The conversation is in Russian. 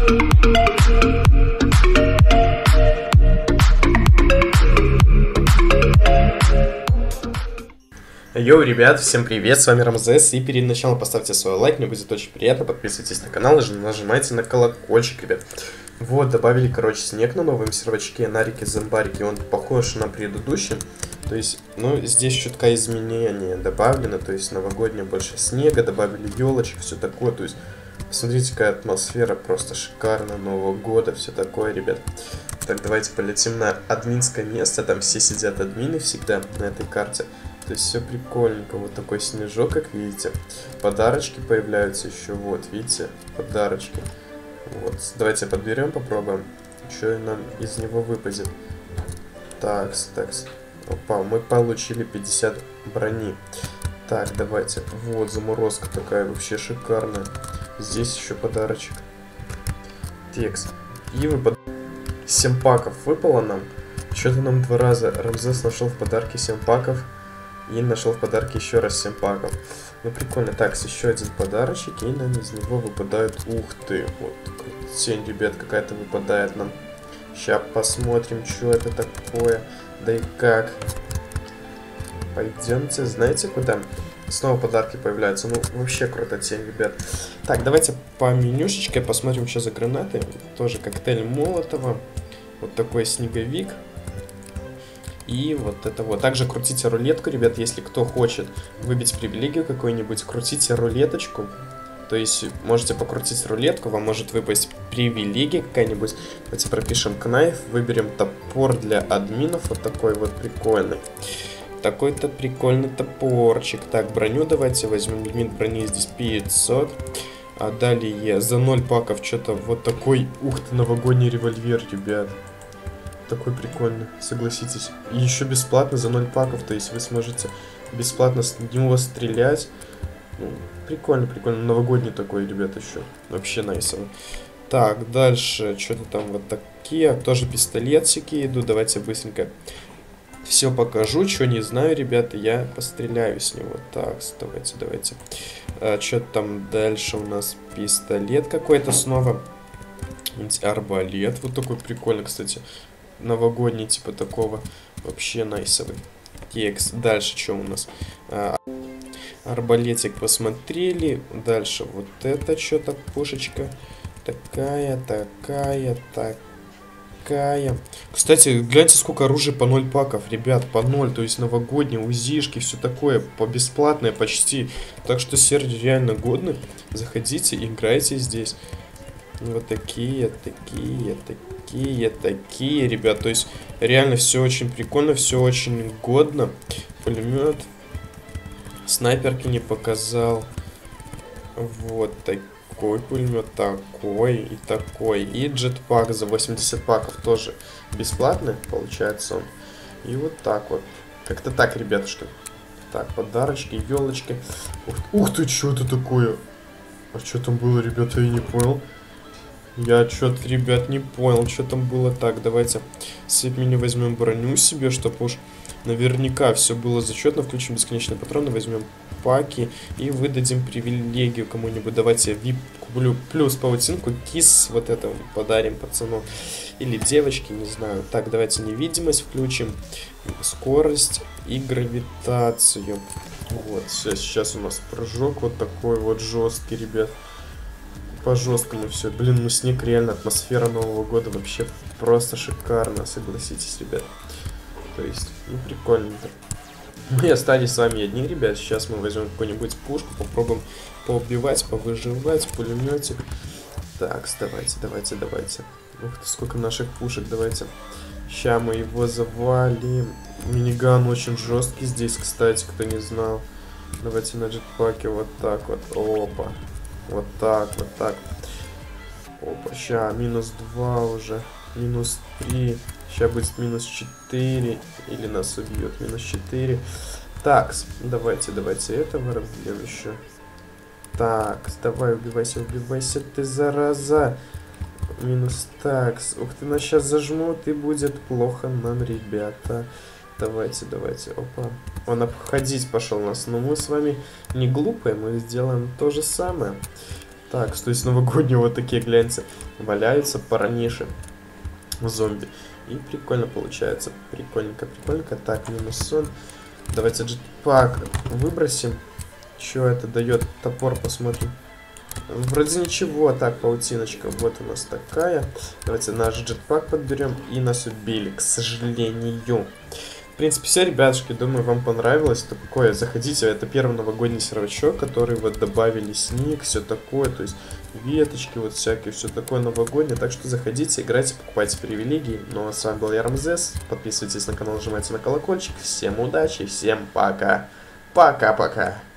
Йоу, ребят, всем привет, с вами Рамзес, и перед началом поставьте свой лайк, мне будет очень приятно, подписывайтесь на канал и нажимайте на колокольчик, ребят. Вот, добавили, короче, снег на новом сервачке, на реке Зомбарики, он похож на предыдущий, то есть, ну, здесь чутка изменения добавлено, то есть, новогоднее больше снега, добавили елочек, все такое, то есть, посмотрите, какая атмосфера, просто шикарно, Нового года, все такое, ребят. Так, давайте полетим на админское место, там все сидят админы всегда на этой карте. То есть все прикольненько, вот такой снежок, как видите. Подарочки появляются еще, вот, видите, подарочки. Вот, давайте подберем, попробуем, что нам из него выпадет. Такс. Опа, мы получили 50 брони. Так, давайте, вот, заморозка такая, вообще шикарная. Здесь еще подарочек. Текст. И выпад... 7 паков выпало нам. Что-то нам 2 раза. Рамзес нашел в подарке 7 паков. И нашел в подарке еще раз 7 паков. Ну прикольно. Так, еще один подарочек. И нам из него выпадают... Ух ты. Вот тень, ребят, какая-то выпадает нам. Сейчас посмотрим, что это такое. Да и как. Пойдемте. Знаете, куда? Снова подарки появляются. Ну, вообще круто тень, ребят. Так, давайте по менюшечке посмотрим, что за гранаты. Тоже коктейль Молотова. Вот такой снеговик. И вот это вот. Также крутите рулетку, ребят, если кто хочет выбить привилегию какую-нибудь, крутите рулеточку. То есть можете покрутить рулетку, вам может выпасть привилегия какая-нибудь. Давайте пропишем кнайф, выберем топор для админов. Вот такой вот прикольный. Такой-то прикольный топорчик. Так, броню давайте возьмем. Лимит брони здесь 500. А далее за 0 паков что-то вот такой. Ух ты, новогодний револьвер, ребят. Такой прикольный, согласитесь. И еще бесплатно за 0 паков, то есть вы сможете бесплатно с него стрелять. Ну, прикольно. Новогодний такой, ребята, еще. Вообще найсово. Так, дальше, что-то там вот такие. Тоже пистолетики идут. Давайте быстренько все покажу. Что не знаю, ребята, я постреляю с него. Так, давайте. Что-то там дальше у нас пистолет какой-то снова. Арбалет. Вот такой прикольный, кстати. Новогодний, типа такого. Вообще найсовый. Текст. Дальше что у нас? Арбалетик посмотрели. Дальше вот это что-то пушечка. Такая. Кстати, гляньте, сколько оружия по 0 паков, ребят, по 0, то есть новогодние, УЗИшки, все такое, по бесплатное почти. Так что сервер реально годный. Заходите, играйте здесь. Вот такие, ребят. То есть реально все очень прикольно, все очень годно. Пулемет. Снайперки не показал. Вот такой пулемет, такой и такой. И джетпак за 80 паков тоже бесплатный, получается он. И вот так вот. Как-то так, ребятушки. Так, подарочки, елочки. Ух ты, что это такое? А что там было, ребята, я не понял. Я что-то, ребят, не понял, что там было. Так, давайте с меню возьмем броню себе, чтобы уж наверняка все было зачетно. Включим бесконечные патроны, возьмем паки и выдадим привилегию кому-нибудь. Давайте VIP куплю плюс паутинку, кис вот это подарим пацану. Или девочке, не знаю. Так, давайте невидимость включим, скорость и гравитацию. Вот, все, сейчас у нас прыжок вот такой вот жесткий, ребят. По жесткому все. Блин, ну снег реально, атмосфера Нового года вообще просто шикарно, согласитесь, ребят. То есть, ну прикольно-то. Мы остались с вами одни, ребят. Сейчас мы возьмем какую-нибудь пушку, попробуем поубивать, повыживать, пулеметик. Так, давайте. Ух ты, сколько наших пушек, давайте. Сейчас мы его завалим. Миниган очень жесткий здесь, кстати, кто не знал. Давайте на джетпаке вот так вот. Опа. Вот так. Опа, ща, -2 уже. -3. Сейчас будет -4. Или нас убьет. -4. Так, давайте этого разбьем еще. Так, давай, убивайся, ты зараза. Такс. Ух ты, нас сейчас зажмут и будет плохо нам, ребята. Давайте. Опа. Он обходить пошел нас. Но мы с вами не глупые, мы сделаем то же самое. Так, то есть новогодние вот такие, гляньте, валяются парниши зомби. И прикольно получается. Прикольненько, прикольненько. Так, минус сон. Давайте джетпак выбросим. Что это дает? Топор посмотрим. Вроде ничего. Так, паутиночка. Вот у нас такая. Давайте наш джетпак подберем. И нас убили, к сожалению. В принципе, все, ребятушки, думаю, вам понравилось. Такое, заходите, это первый новогодний сервачок, который вот добавили сник, все такое, то есть веточки вот всякие, все такое новогоднее. Так что заходите, играйте, покупайте привилегии. Ну а с вами был я, Рамзес. Подписывайтесь на канал, нажимайте на колокольчик. Всем удачи, всем пока. Пока-пока.